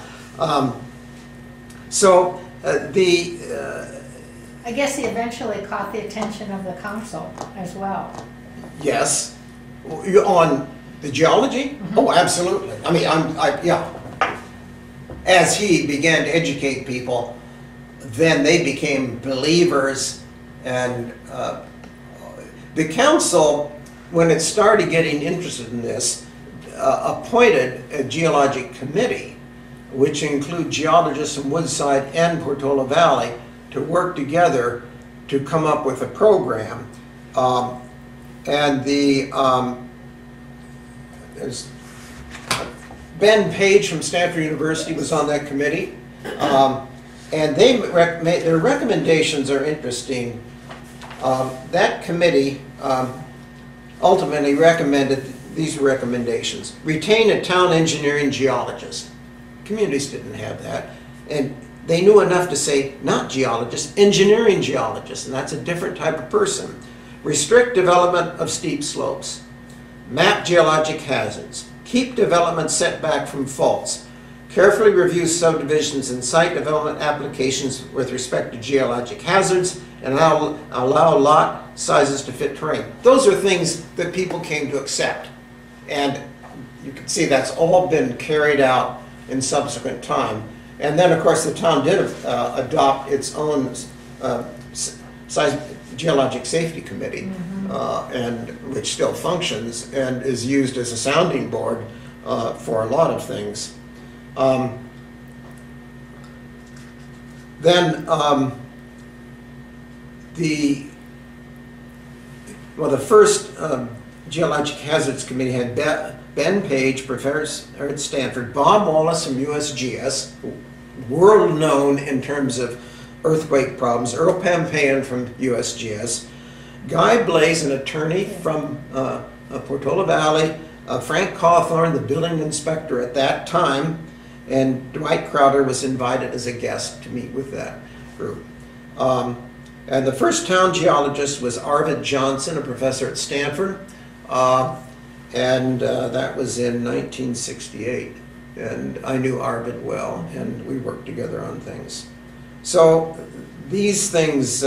I guess he eventually caught the attention of the council as well. Yes. On the geology? Mm-hmm. Oh, absolutely. I mean, yeah. As he began to educate people, then they became believers, and the council, when it started getting interested in this, appointed a geologic committee, which include geologists from Woodside and Portola Valley, to work together to come up with a program. And there's Ben Page from Stanford University was on that committee. And their recommendations are interesting. That committee ultimately recommended these recommendations. Retain a town engineering geologist. Communities didn't have that. And they knew enough to say, not geologists, engineering geologists, and that's a different type of person. Restrict development of steep slopes. Map geologic hazards. Keep development set back from faults. Carefully review subdivisions and site development applications with respect to geologic hazards, and allow lot sizes to fit terrain. Those are things that people came to accept. And you can see that's all been carried out in subsequent time. And then, of course, the town did adopt its own Geologic Safety Committee, and which still functions and is used as a sounding board for a lot of things. The first Geologic Hazards Committee had Ben Page, professor at Stanford, Bob Wallace from USGS, world known in terms of earthquake problems, Earl Pampayan from USGS, Guy Blaze, an attorney from Portola Valley, Frank Cawthorn, the building inspector at that time, and Dwight Crowder was invited as a guest to meet with that group. And the first town geologist was Arvid Johnson, a professor at Stanford, and that was in 1968. And I knew Arvid well, and we worked together on things. So these things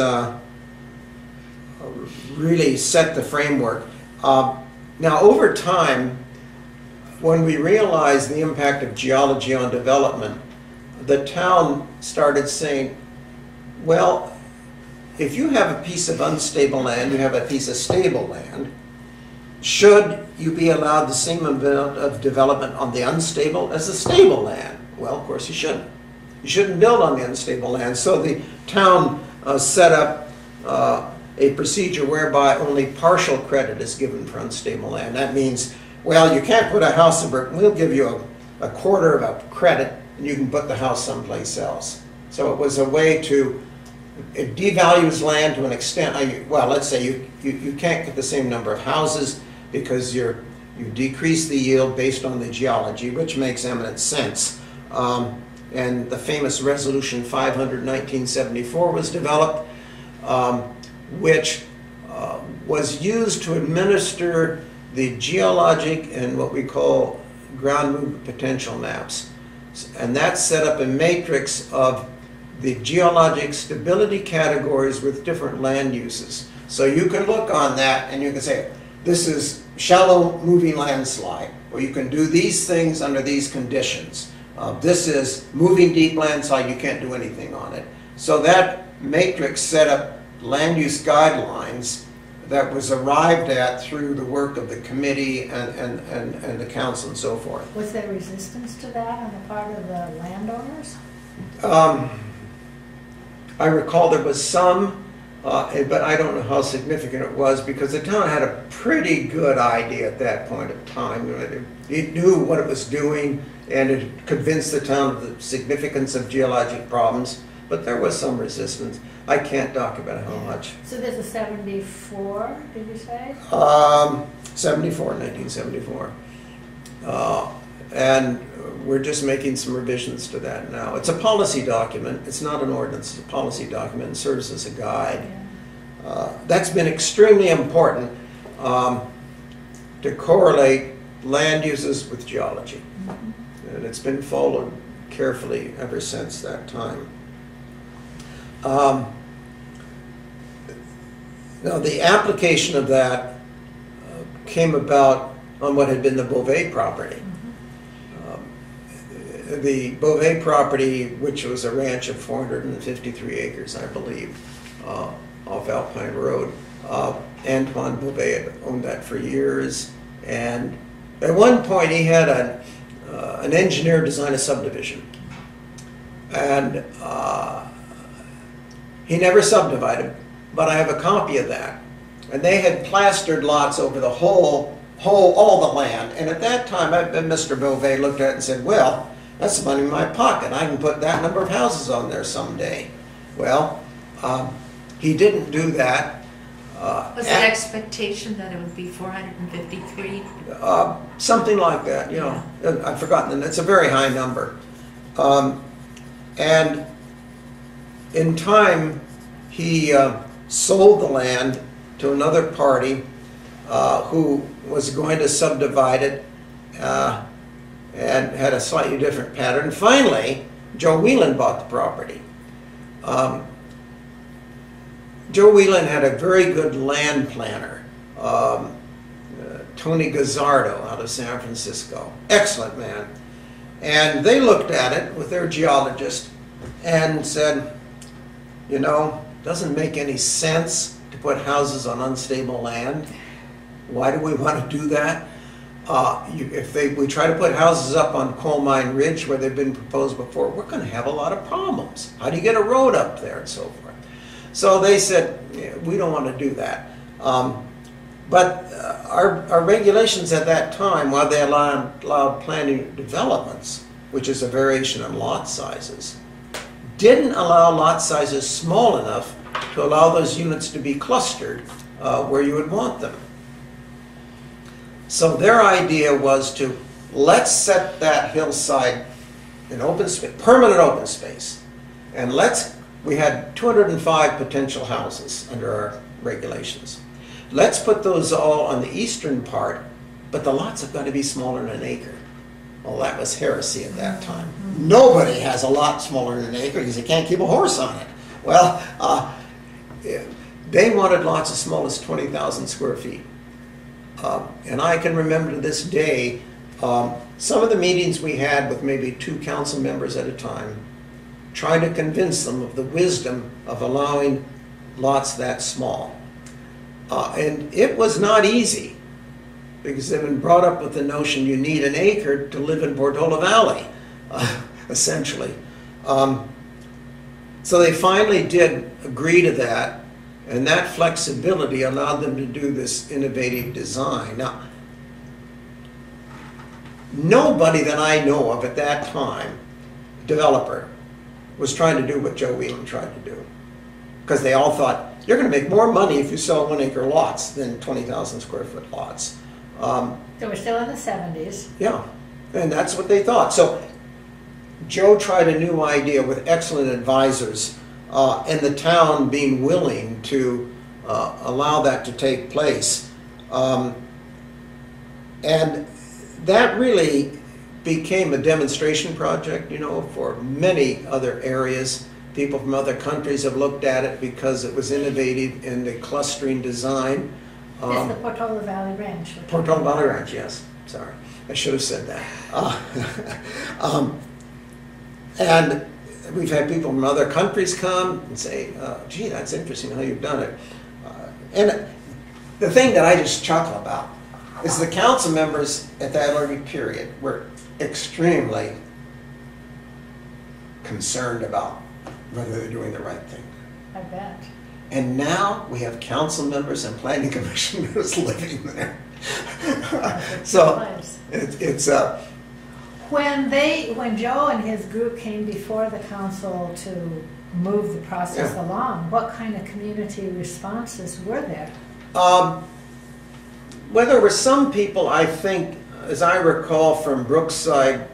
really set the framework. Now, over time, when we realized the impact of geology on development, the town started saying, well, if you have a piece of unstable land, you have a piece of stable land, should you be allowed the same amount of development on the unstable as the stable land? Well, of course you shouldn't. You shouldn't build on the unstable land. So the town set up a procedure whereby only partial credit is given for unstable land. That means, well, you can't put a house in Britain. We'll give you a quarter of a credit, and you can put the house someplace else. So it was a way to, it devalues land to an extent. Well, let's say you can't get the same number of houses because you decrease the yield based on the geology, which makes eminent sense. And the famous Resolution 500 1974 was developed, which was used to administer the geologic and what we call ground movement potential maps. And that set up a matrix of the geologic stability categories with different land uses. So you can look on that and you can say, this is shallow moving landslide, or you can do these things under these conditions. This is moving deep landslide, you can't do anything on it. So that matrix set up land use guidelines that was arrived at through the work of the committee and the council and so forth. Was there resistance to that on the part of the landowners? I recall there was some, but I don't know how significant it was because the town had a pretty good idea at that point of time. It knew what it was doing and it convinced the town of the significance of geologic problems, but there was some resistance. I can't document how much. So there's a 74, did you say? 1974. And we're just making some revisions to that now. It's a policy document. It's not an ordinance. It's a policy document and serves as a guide. Yeah. That's been extremely important to correlate land uses with geology. Mm-hmm. And it's been followed carefully ever since that time. Now, the application of that came about on what had been the Beauvais property. Mm-hmm. The Beauvais property, which was a ranch of 453 acres, I believe, off Alpine Road. Antoine Beauvais had owned that for years, and at one point he had an engineer design a subdivision, and he never subdivided, but I have a copy of that. And they had plastered lots over the all the land. And at that time, Mr. Beauvais looked at it and said, well, that's the money in my pocket. I can put that number of houses on there someday. Well, he didn't do that. Was the expectation that it would be 453? Something like that, you know. I've forgotten. It's a very high number. And in time, he sold the land to another party who was going to subdivide it and had a slightly different pattern. Finally, Joe Whelan bought the property. Joe Whelan had a very good land planner, Tony Gazzardo out of San Francisco. Excellent man. And they looked at it with their geologist and said, you know, doesn't make any sense to put houses on unstable land. Why do we want to do that? We try to put houses up on Coal Mine Ridge where they've been proposed before, we're going to have a lot of problems. How do you get a road up there and so forth? So they said, yeah, we don't want to do that. But our regulations at that time, while they allowed planning developments, which is a variation in lot sizes, didn't allow lot sizes small enough to allow those units to be clustered where you would want them. So their idea was to, let's set that hillside in open space, permanent open space. And we had 205 potential houses under our regulations. Let's put those all on the eastern part, but the lots have got to be smaller than an acre. Well, that was heresy at that time. Nobody has a lot smaller than an acre because you can't keep a horse on it. Well, they wanted lots as small as 20,000 square feet. And I can remember to this day, some of the meetings we had with maybe 2 council members at a time, trying to convince them of the wisdom of allowing lots that small. And it was not easy, because they've been brought up with the notion you need an acre to live in Portola Valley, essentially. So they finally did agree to that, and that flexibility allowed them to do this innovative design. Now, nobody that I know of at that time, developer, was trying to do what Joe Whelan tried to do. Because they all thought, you're going to make more money if you sell 1 acre lots than 20,000 square foot lots. So we're still in the 70s. Yeah, and that's what they thought. So Joe tried a new idea with excellent advisors, and the town being willing to allow that to take place. And that really became a demonstration project, you know, for many other areas. People from other countries have looked at it because it was innovative in the clustering design. It's the Portola Valley Ranch. Portola Valley Ranch, yes. Sorry, I should have said that. And we've had people from other countries come and say, gee, that's interesting how you've done it. And the thing that I just chuckle about is the council members at that early period were extremely concerned about whether they're doing the right thing. I bet. And now we have council members and planning commissioners living there. So it's when Joe and his group came before the council to move the process along, what kind of community responses were there? Well, there were some people, I think, as I recall, from Brookside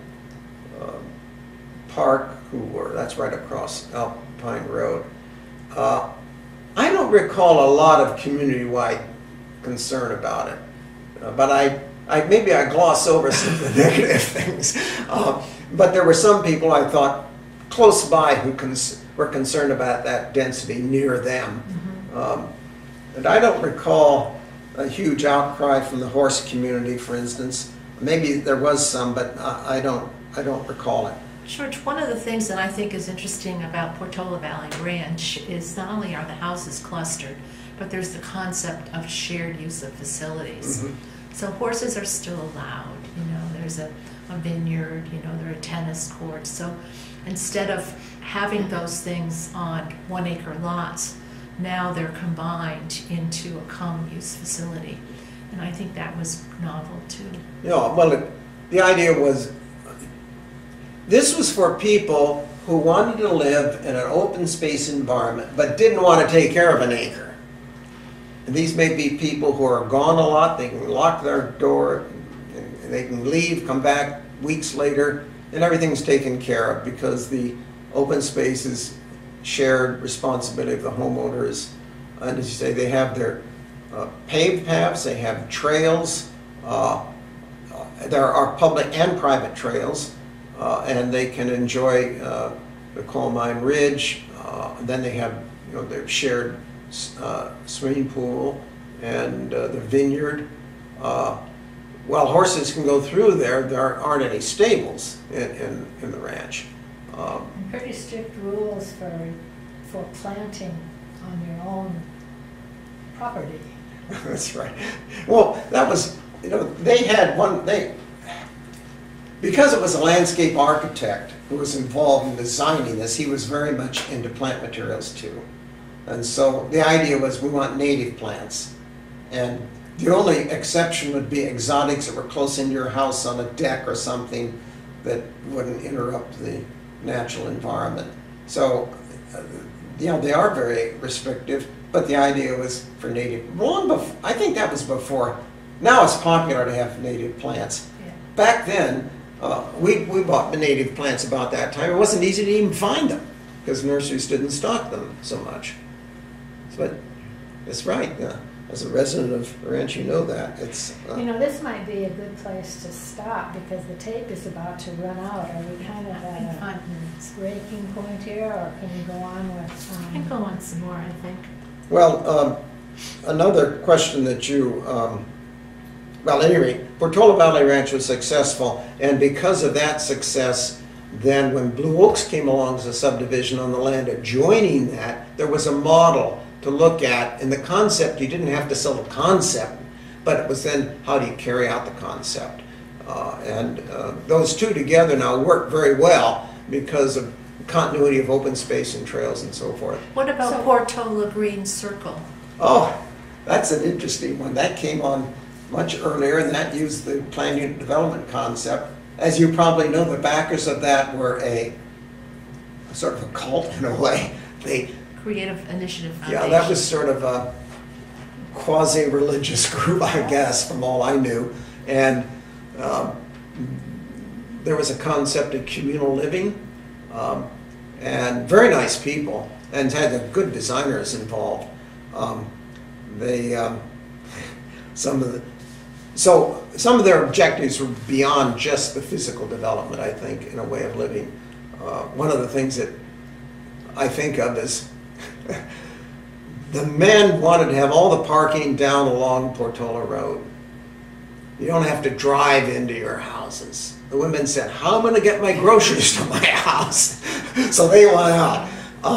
Park, that's right across Alpine Road. I don't recall a lot of community-wide concern about it, but maybe I gloss over some of the negative things. But there were some people I thought close by who were concerned about that density near them. And I don't recall a huge outcry from the horse community, for instance. Maybe there was some, but I don't recall it. George, one of the things that I think is interesting about Portola Valley Ranch is not only are the houses clustered, but there's the concept of shared use of facilities. So horses are still allowed, you know, there's a vineyard, you know, there are tennis courts. So instead of having those things on 1 acre lots, now they're combined into a common use facility. And I think that was novel too. Yeah, well, the idea was, this was for people who wanted to live in an open space environment but didn't want to take care of an acre. And these may be people who are gone a lot, they can lock their door, and they can leave, come back weeks later, and everything's taken care of because the open space is shared responsibility of the homeowners. And as you say, they have their paved paths, they have trails, there are public and private trails. And they can enjoy the Coal Mine Ridge. Then they have, you know, their shared swimming pool and the vineyard. While horses can go through there aren't any stables in the ranch. And pretty strict rules for planting on your own property. That's right. Well, that was, you know, they had one, because it was a landscape architect who was involved in designing this, he was very much into plant materials too. And so the idea was we want native plants. And the only exception would be exotics that were close into your house on a deck or something that wouldn't interrupt the natural environment. So, you know, they are very restrictive, but the idea was for native. Long before, I think that was before. Now it's popular to have native plants. Yeah. Back then, we bought the native plants about that time. It wasn't easy to even find them because nurseries didn't stock them so much. But it's right. As a resident of Ranch, you know that. It's you know, this might be a good place to stop because the tape is about to run out. Are we kind of at a 5 minutes. breaking point here, or can we go on with? I can go on some more, I think. well, another question that you. Well, anyway, Portola Valley Ranch was successful, and because of that success, then when Blue Oaks came along as a subdivision on the land adjoining that, there was a model to look at, and the concept, you didn't have to sell the concept, but it was then how do you carry out the concept. Those two together now work very well because of continuity of open space and trails and so forth. What about Portola Green Circle? Oh, that's an interesting one. That came on much earlier, and that used the planned unit development concept. As you probably know, the backers of that were a sort of a cult in a way. They Creative Initiative Foundation. Yeah, that was sort of a quasi-religious group, I guess, from all I knew. And there was a concept of communal living, and very nice people, and had the good designers involved. Some of their objectives were beyond just the physical development, I think, in a way of living. One of the things that I think of is the men wanted to have all the parking down along Portola Road. You don't have to drive into your houses. The women said, how am I going to get my groceries to my house? So they went out.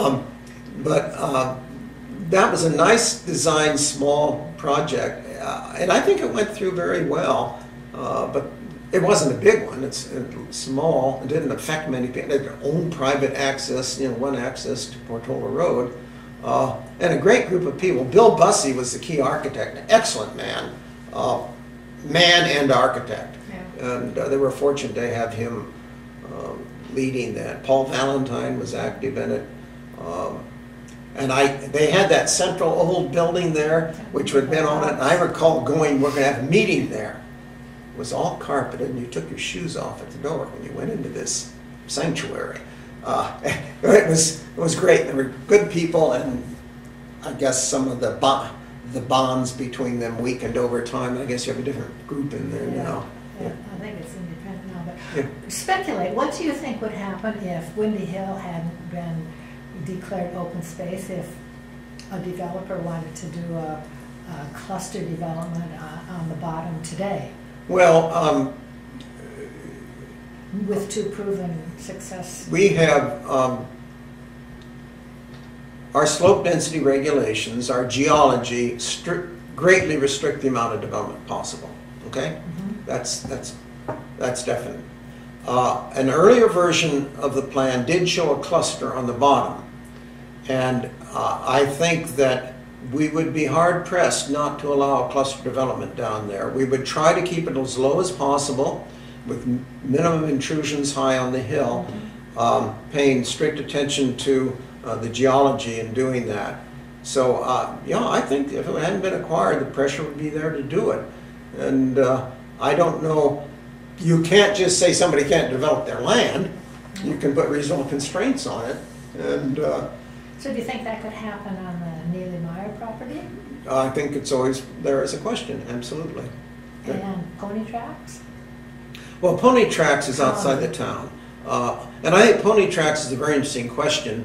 That was a nice design, small project, and I think it went through very well, but it wasn't a big one. It's small. It didn't affect many people. They had their own private access, you know, one access to Portola Road, and a great group of people. Bill Bussey was the key architect, an excellent man, man and architect, Yeah. and they were fortunate to have him leading that. Paul Valentine was active in it. They had that central old building there, which had been on it, and I recall we're going to have a meeting there. It was all carpeted, and you took your shoes off at the door when you went into this sanctuary. It was great. There were good people, and I guess some of the bonds between them weakened over time. I guess you have a different group in there now. Yeah, I think it's independent now. But Yeah. speculate. What do you think would happen if Windy Hill hadn't been declared open space? If a developer wanted to do a cluster development on the bottom today? Well, With two proven success. we have our slope density regulations, our geology greatly restrict the amount of development possible. Okay, that's definite. An earlier version of the plan did show a cluster on the bottom, and I think that we would be hard pressed not to allow a cluster development down there. We would try to keep it as low as possible with minimum intrusions high on the hill, paying strict attention to the geology in doing that. So yeah, I think if it hadn't been acquired, the pressure would be there to do it. And I don't know, you can't just say somebody can't develop their land. You can put reasonable constraints on it. And So do you think that could happen on the Neely Meyer property? I think it's always there as a question, absolutely. And pony tracks? Well, pony tracks is outside the town. And I think pony tracks is a very interesting question.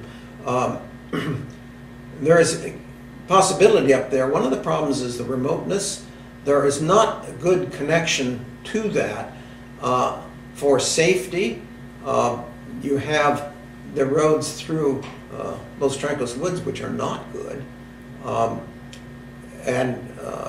There is a possibility up there. One of the problems is the remoteness. There is not a good connection to that. For safety, you have the roads through Los Trancos Woods, which are not good, and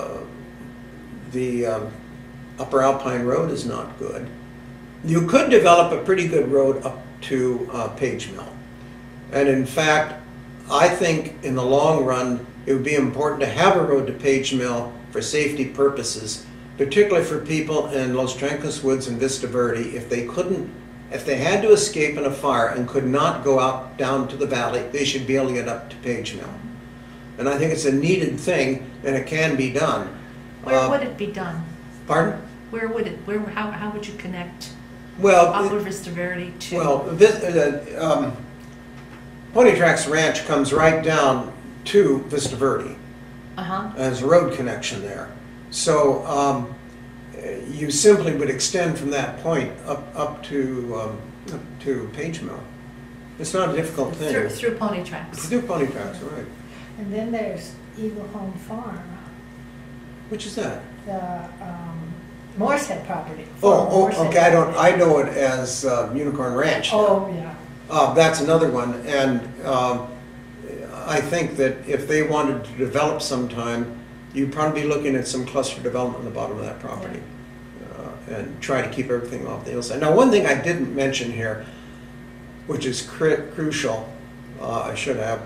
the Upper Alpine Road is not good. You could develop a pretty good road up to Page Mill. And in fact, I think in the long run, it would be important to have a road to Page Mill for safety purposes, particularly for people in Los Trancos Woods and Vista Verde. If they had to escape in a fire and could not go out down to the valley, they should be able to get up to Page Mill. And I think it's a needed thing, and it can be done. Where would it be done? Pardon? Where would it? How would you connect? Well, Upper Vista Verde to? Well, Pony Tracks Ranch comes right down to Vista Verde. There's a road connection there. So you simply would extend from that point up to Page Mill. It's not a difficult thing. Through Pony Tracks. Through Pony Tracks, right. And then there's Eagle Home Farm, Which is that? the Moorehead property. Oh, Moorehead okay. property. I know it as Unicorn Ranch. Oh, yeah. That's another one, and I think that if they wanted to develop sometime, you'd probably be looking at some cluster development on the bottom of that property, and try to keep everything off the hillside. Now, one thing I didn't mention here, which is crucial, I should have.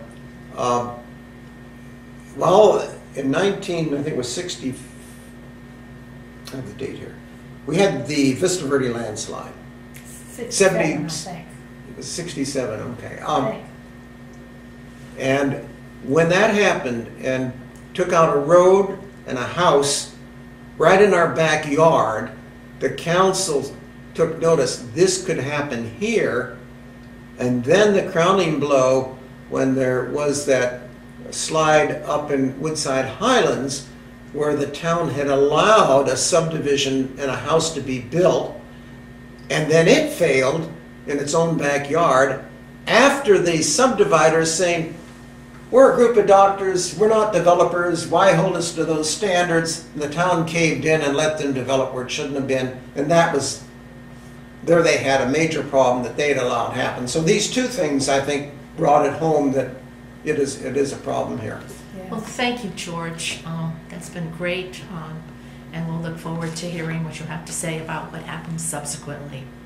Well, in I think it was 60. I have the date here. We had the Vista Verde landslide. 67, I 70. think. It was 67, okay. I think. And when that happened and took out a road and a house right in our backyard, the council took notice this could happen here. And then the crowning blow, when there was that slide up in Woodside Highlands, where the town had allowed a subdivision and a house to be built, and then it failed in its own backyard after the subdividers saying, we're a group of doctors, we're not developers, why hold us to those standards? And the town caved in and let them develop where it shouldn't have been, and that was, there they had a major problem that they had allowed happen. So these two things, I think, brought it home that it is a problem here. Yes. Well, thank you, George. That's been great, and we'll look forward to hearing what you have to say about what happens subsequently.